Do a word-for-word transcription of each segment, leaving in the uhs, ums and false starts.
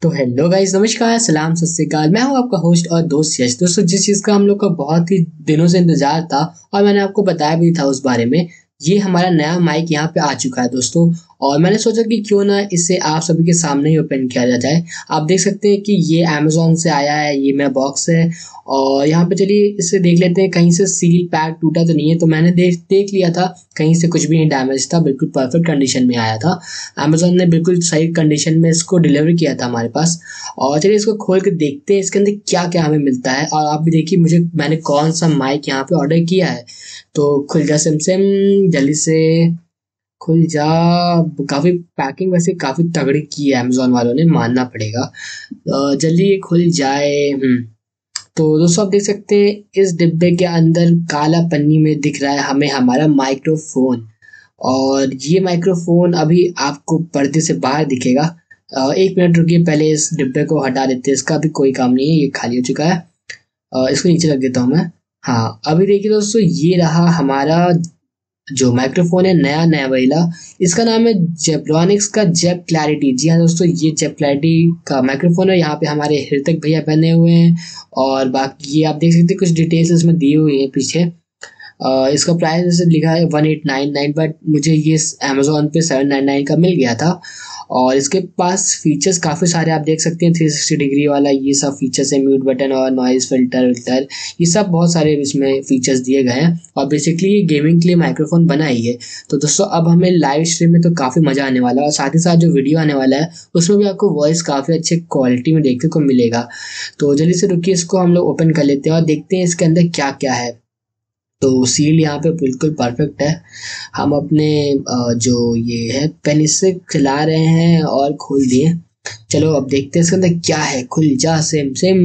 तो hello guys, नमस्कार, सलाम, सत श्री अकाल। मैं हूं आपका होस्ट और दोस्त यश। दोस्तों, जिस चीज़ का हम लोग का बहुत ही दिनों से इंतजार था और मैंने आपको बताया भी था उस बारे में, ये हमारा नया माइक यहाँ पे आ चुका है दोस्तों। और मैंने सोचा कि क्यों ना इसे आप सभी के सामने ही ओपन किया जा जाए। आप देख सकते हैं कि ये अमेजोन से आया है, ये मेरा बॉक्स है। और यहाँ पे चलिए इसे देख लेते हैं, कहीं से सील पैक टूटा तो नहीं है। तो मैंने देख देख लिया था, कहीं से कुछ भी नहीं डैमेज था, बिल्कुल परफेक्ट कंडीशन में आया था। अमेजोन ने बिल्कुल सही कंडीशन में इसको डिलीवर किया था हमारे पास। और चलिए इसको खोल के देखते हैं इसके अंदर क्या क्या हमें मिलता है। और आप भी देखिए मुझे मैंने कौन सा माइक यहाँ पे ऑर्डर किया है। तो खुल जा सिम सिम, जल्दी से खुल जा। काफी पैकिंग वैसे काफी तगड़ी की है अमेजोन वालों ने, मानना पड़ेगा। अ, जल्दी ये खुल जाए। हम्म तो दोस्तों, आप देख सकते हैं इस डिब्बे के अंदर काला पन्नी में दिख रहा है हमें हमारा माइक्रोफोन। और ये माइक्रोफोन अभी आपको पर्दे से बाहर दिखेगा। अ, एक मिनट रुकिए, पहले इस डिब्बे को हटा देते हैं। इसका अभी कोई काम नहीं है, ये खाली हो चुका है। अ, इसको नीचे रख देता हूँ मैं। हाँ, अभी देखिए दोस्तों, ये रहा हमारा जो माइक्रोफोन है, नया नया वाला। इसका नाम है जेब्रॉनिक्स का जेब क्लैरिटी। जी हाँ दोस्तों, ये जेब क्लैरिटी का माइक्रोफोन है। यहाँ पे हमारे हृतिक भैया बने हुए हैं। और बाकी ये आप देख सकते हैं, कुछ डिटेल्स इसमें दी हुई है पीछे। अ, इसका प्राइस जैसे लिखा है one eight nine nine, but मुझे ये अमेजोन पे सेवन नाइन नाइन का मिल गया था। और इसके पास फीचर्स काफ़ी सारे आप देख सकते हैं, थ्री सिक्सटी डिग्री वाला ये सब फीचर्स है, म्यूट बटन और नॉइज फिल्टर विल्टर, ये सब बहुत सारे इसमें फीचर्स दिए गए हैं। और बेसिकली ये गेमिंग के लिए माइक्रोफोन बना ही है। तो दोस्तों, अब हमें लाइव स्ट्रीम में तो काफ़ी मज़ा आने वाला है, और साथ ही साथ जो वीडियो आने वाला है उसमें भी आपको वॉइस काफ़ी अच्छे क्वालिटी में देखने को मिलेगा। तो जल्दी से रुकिए, इसको हम लोग ओपन कर लेते हैं और देखते हैं इसके अंदर क्या क्या है। तो सील यहाँ पे बिल्कुल परफेक्ट है। हम अपने अ, जो ये है पेन इससे खिला रहे हैं और खोल दिए। चलो अब देखते हैं इसके अंदर क्या है। खुल जा सिम सिम।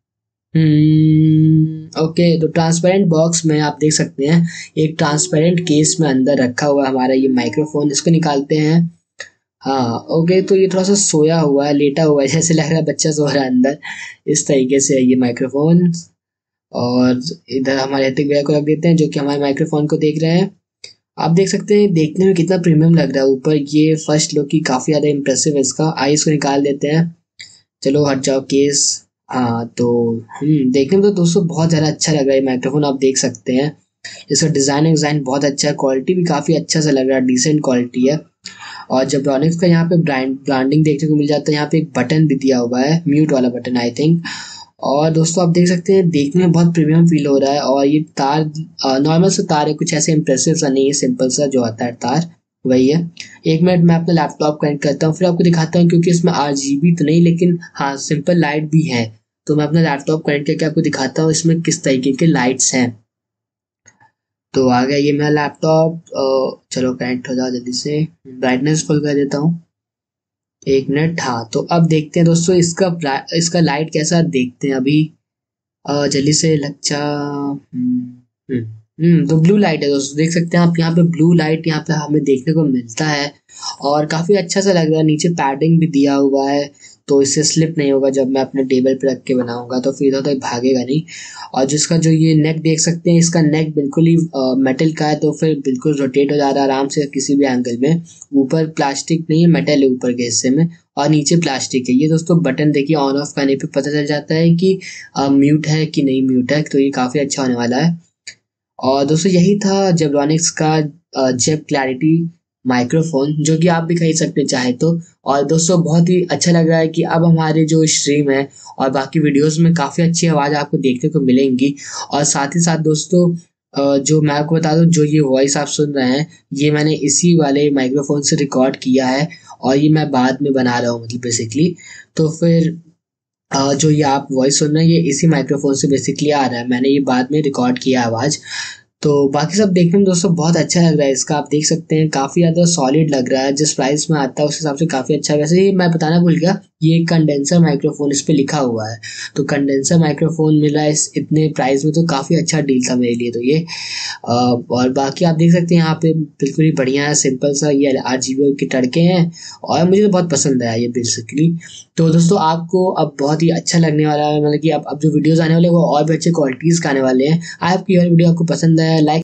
हम्म ओके, तो ट्रांसपेरेंट बॉक्स में आप देख सकते हैं एक ट्रांसपेरेंट केस में अंदर रखा हुआ है हमारा ये माइक्रोफोन। इसको निकालते हैं। हाँ ओके, तो ये थोड़ा सा सोया हुआ है, लेटा हुआ है, जैसे लग रहा है बच्चा सो रहा है अंदर। इस तरीके से है ये माइक्रोफोन। और इधर हमारे ऋतिक भैया को रख देते हैं, जो कि हमारे माइक्रोफोन को देख रहे हैं। आप देख सकते हैं देखने में कितना प्रीमियम लग रहा है। ऊपर ये फर्स्ट लुक की काफ़ी ज़्यादा इंप्रेसिव है इसका। आइए इसको निकाल देते हैं। चलो हट जाओ केस। हाँ, तो हम्म देखने में तो दोस्तों बहुत ज़्यादा अच्छा लग रहा है माइक्रोफोन, आप देख सकते हैं। इसका डिज़ाइन डिज़ाइन बहुत अच्छा है, क्वालिटी भी काफ़ी अच्छा सा लग रहा है, डिसेंट क्वालिटी है। और जेब्रॉनिक्स का यहाँ पे ब्रांड ब्रांडिंग देखने को मिल जाता है। यहाँ पे एक बटन भी दिया हुआ है, म्यूट वाला बटन आई थिंक। और दोस्तों, आप देख सकते हैं देखने में बहुत प्रीमियम फील हो रहा है। और ये तार नॉर्मल सा तार है, कुछ ऐसे इंप्रेसिव सा नहीं है, सिंपल सा जो आता है तार वही है। एक मिनट मैं अपना लैपटॉप कनेक्ट करता हूँ, फिर आपको दिखाता हूँ, क्योंकि इसमें आर जी बी तो नहीं, लेकिन हाँ सिंपल लाइट भी है। तो मैं अपना लैपटॉप कनेक्ट करके आपको दिखाता हूँ इसमें किस तरीके के लाइट्स हैं। तो आ गया ये मेरा लैपटॉप। चलो कनेक्ट हो जाओ जल्दी से। ब्राइटनेस फुल कर देता हूँ। एक मिनट। हाँ, तो अब देखते हैं दोस्तों इसका ब्रा- इसका लाइट कैसा देखते हैं अभी। अ, जल्दी से लग जा। हम्म हम्म, हम्म, तो ब्लू लाइट है दोस्तों, देख सकते हैं आप यहाँ पे ब्लू लाइट यहाँ पे हमें देखने को मिलता है। और काफी अच्छा सा लग रहा है। नीचे पैडिंग भी दिया हुआ है, तो इससे स्लिप नहीं होगा। जब मैं अपने टेबल पे रख के बनाऊंगा तो फिर इधर तक भागेगा नहीं। और जिसका जो ये नेक देख सकते हैं, इसका नेक बिल्कुल ही मेटल का है, तो फिर बिल्कुल रोटेट हो जा रहा है आराम से किसी भी एंगल में। ऊपर प्लास्टिक नहीं है, मेटल है ऊपर के हिस्से में, और नीचे प्लास्टिक है। ये दोस्तों बटन देखिए, ऑन ऑफ करने पे पता चल जाता है कि म्यूट है कि नहीं म्यूट है। तो ये काफ़ी अच्छा होने वाला है। और दोस्तों, यही था जेब्रॉनिक्स का जेब क्लैरिटी माइक्रोफोन, जो कि आप भी खरीद सकते हैं चाहे तो। और दोस्तों, बहुत ही अच्छा लग रहा है कि अब हमारे जो स्ट्रीम है और बाकी वीडियोस में काफ़ी अच्छी आवाज़ आपको देखने को मिलेंगी। और साथ ही साथ दोस्तों, अ, जो मैं आपको बता दूं, जो ये वॉइस आप सुन रहे हैं, ये मैंने इसी वाले माइक्रोफोन से रिकॉर्ड किया है। और ये मैं बाद में बना रहा हूँ, मतलब बेसिकली। तो फिर अ, जो ये आप वॉइस सुन रहे हैं, ये इसी माइक्रोफोन से बेसिकली आ रहा है। मैंने ये बाद में रिकॉर्ड किया आवाज़। तो बाकी सब देखने में दोस्तों बहुत अच्छा लग रहा है इसका। आप देख सकते हैं काफ़ी ज़्यादा सॉलिड लग रहा है, जिस प्राइस में आता है उस हिसाब से काफ़ी अच्छा है। वैसे ही मैं बताना भूल गया, ये कंडेंसर माइक्रोफोन इस पे लिखा हुआ है। तो कंडेंसर माइक्रोफोन मिल रहा है इस इतने प्राइस में, तो काफ़ी अच्छा डील था मेरे लिए तो ये। अ, और बाकी आप देख सकते हैं यहाँ पे बिल्कुल ही बढ़िया है, सिंपल सा ये आठ जी बी के टड़के हैं। और मुझे तो बहुत पसंद आया ये बेसिकली। तो दोस्तों, आपको अब बहुत ही अच्छा लगने वाला है, मतलब कि अब अब जो वीडियोस आने वाले हैं वो और भी अच्छे क्वालिटीज़ के आने वाले हैं। आई होप कि यह वीडियो आपको पसंद आया। लाइक